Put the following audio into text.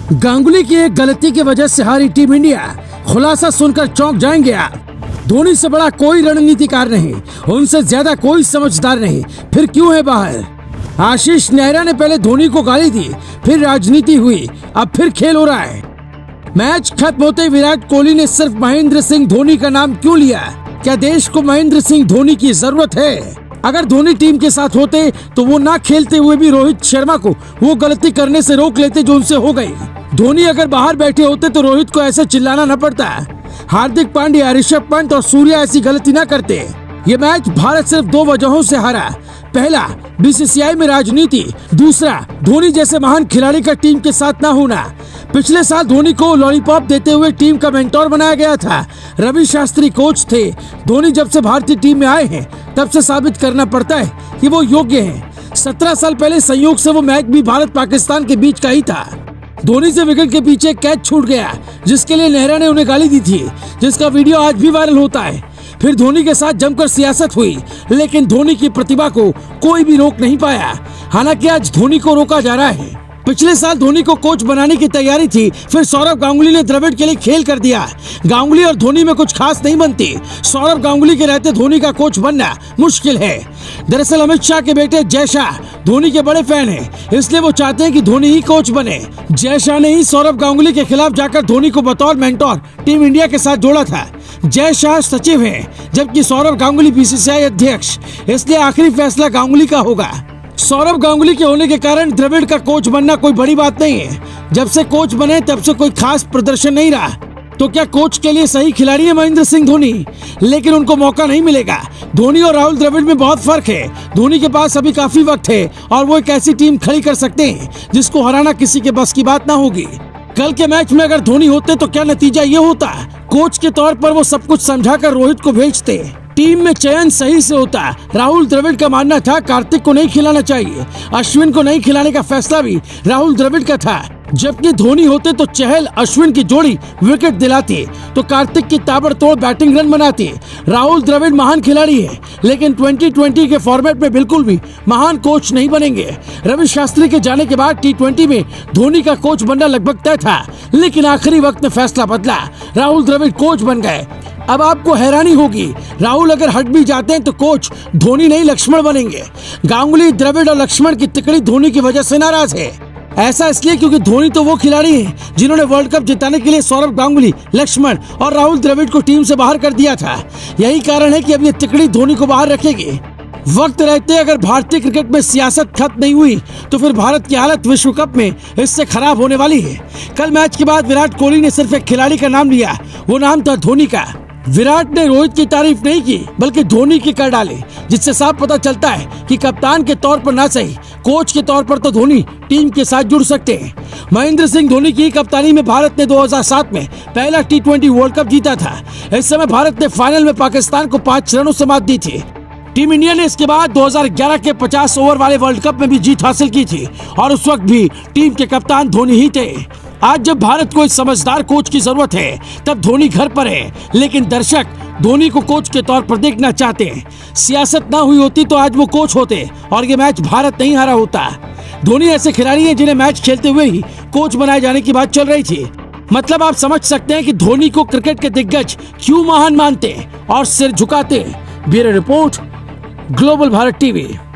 गांगुली की एक गलती की वजह से हारी टीम इंडिया, खुलासा सुनकर चौंक जाएंगे आप। धोनी से बड़ा कोई रणनीतिकार नहीं, उनसे ज्यादा कोई समझदार नहीं, फिर क्यों है बाहर? आशीष नेहरा ने पहले धोनी को गाली दी, फिर राजनीति हुई, अब फिर खेल हो रहा है। मैच खत्म होते विराट कोहली ने सिर्फ महेंद्र सिंह धोनी का नाम क्यों लिया? क्या देश को महेंद्र सिंह धोनी की जरूरत है? अगर धोनी टीम के साथ होते तो वो ना खेलते हुए भी रोहित शर्मा को वो गलती करने से रोक लेते जो उनसे हो गई। धोनी अगर बाहर बैठे होते तो रोहित को ऐसे चिल्लाना न पड़ता। हार्दिक पांड्या, ऋषभ पंत और सूर्या ऐसी गलती न करते। ये मैच भारत सिर्फ दो वजहों से हारा। पहला, बीसीसीआई में राजनीति। दूसरा, धोनी जैसे महान खिलाड़ी का टीम के साथ न होना। पिछले साल धोनी को लॉलीपॉप देते हुए टीम का मेंटोर बनाया गया था। रवि शास्त्री कोच थे। धोनी जब से भारतीय टीम में आए हैं तब से साबित करना पड़ता है कि वो योग्य हैं। 17 साल पहले संयोग से वो मैच भी भारत पाकिस्तान के बीच का ही था। धोनी से विकेट के पीछे कैच छूट गया, जिसके लिए नेहरा ने उन्हें गाली दी थी, जिसका वीडियो आज भी वायरल होता है। फिर धोनी के साथ जमकर सियासत हुई, लेकिन धोनी की प्रतिभा को कोई भी रोक नहीं पाया। हालांकि आज धोनी को रोका जा रहा है। पिछले साल धोनी को कोच बनाने की तैयारी थी, फिर सौरव गांगुली ने द्रविड़ के लिए खेल कर दिया। गांगुली और धोनी में कुछ खास नहीं बनती। सौरव गांगुली के रहते धोनी का कोच बनना मुश्किल है। दरअसल अमित शाह के बेटे जय शाह धोनी के बड़े फैन हैं, इसलिए वो चाहते हैं कि धोनी ही कोच बने। जय शाह ने ही सौरव गांगुली के खिलाफ जाकर धोनी को बतौर मेंटोर टीम इंडिया के साथ जोड़ा था। जय शाह सचिव हैं, जबकि सौरव गांगुली बीसीसीआई अध्यक्ष, इसलिए आखिरी फैसला गांगुली का होगा। सौरव गांगुली के होने के कारण द्रविड़ का कोच बनना कोई बड़ी बात नहीं है। जब से कोच बने तब से कोई खास प्रदर्शन नहीं रहा। तो क्या कोच के लिए सही खिलाड़ी है महेंद्र सिंह धोनी? लेकिन उनको मौका नहीं मिलेगा। धोनी और राहुल द्रविड़ में बहुत फर्क है। धोनी के पास अभी काफी वक्त है और वो एक ऐसी टीम खड़ी कर सकते हैं जिसको हराना किसी के बस की बात ना होगी। कल के मैच में अगर धोनी होते तो क्या नतीजा ये होता? कोच के तौर पर वो सब कुछ समझाकर रोहित को भेजते। टीम में चयन सही से होता। राहुल द्रविड़ का मानना था कार्तिक को नहीं खिलाना चाहिए। अश्विन को नहीं खिलाने का फैसला भी राहुल द्रविड़ का था। जबकि धोनी होते तो चहल अश्विन की जोड़ी विकेट दिलाती, तो कार्तिक की ताबड़तोड़ बैटिंग रन बनाती। राहुल द्रविड़ महान खिलाड़ी है, लेकिन 2020 के फॉर्मेट में बिल्कुल भी महान कोच नहीं बनेंगे। रवि शास्त्री के जाने के बाद T20 में धोनी का कोच बनना लगभग तय था, लेकिन आखिरी वक्त में फैसला बदला। राहुल द्रविड़ कोच बन गए। अब आपको हैरानी होगी, राहुल अगर हट भी जाते हैं तो कोच धोनी नहीं लक्ष्मण बनेंगे। गांगुली, द्रविड़ और लक्ष्मण की तिकड़ी धोनी की वजह से नाराज है। ऐसा इसलिए क्योंकि धोनी तो वो खिलाड़ी हैं जिन्होंने वर्ल्ड कप जिताने के लिए सौरव गांगुली, लक्ष्मण और राहुल द्रविड़ को टीम से बाहर कर दिया था। यही कारण है कि अब ये तिकड़ी धोनी को बाहर रखेगी। वक्त रहते अगर भारतीय क्रिकेट में सियासत खत्म नहीं हुई तो फिर भारत की हालत विश्व कप में इससे खराब होने वाली है। कल मैच के बाद विराट कोहली ने सिर्फ एक खिलाड़ी का नाम लिया, वो नाम था धोनी का। विराट ने रोहित की तारीफ नहीं की बल्कि धोनी की कर डाली, जिससे साफ पता चलता है कि कप्तान के तौर पर ना सही, कोच के तौर पर तो धोनी टीम के साथ जुड़ सकते हैं। महेंद्र सिंह धोनी की कप्तानी में भारत ने 2007 में पहला T20 वर्ल्ड कप जीता था। इस समय भारत ने फाइनल में पाकिस्तान को 5 रनों से मात दी थी। टीम इंडिया ने इसके बाद 2011 के 50 ओवर वाले वर्ल्ड कप में भी जीत हासिल की थी और उस वक्त भी टीम के कप्तान धोनी ही थे। आज जब भारत को एक समझदार कोच की जरूरत है तब धोनी घर पर है, लेकिन दर्शक धोनी को कोच के तौर पर देखना चाहते हैं। सियासत ना हुई होती तो आज वो कोच होते और ये मैच भारत नहीं हारा होता। धोनी ऐसे खिलाड़ी हैं जिन्हें मैच खेलते हुए ही कोच बनाए जाने की बात चल रही थी। मतलब आप समझ सकते हैं कि धोनी को क्रिकेट के दिग्गज क्यों महान मानते और सिर झुकाते। Bureau report, global Bharat TV.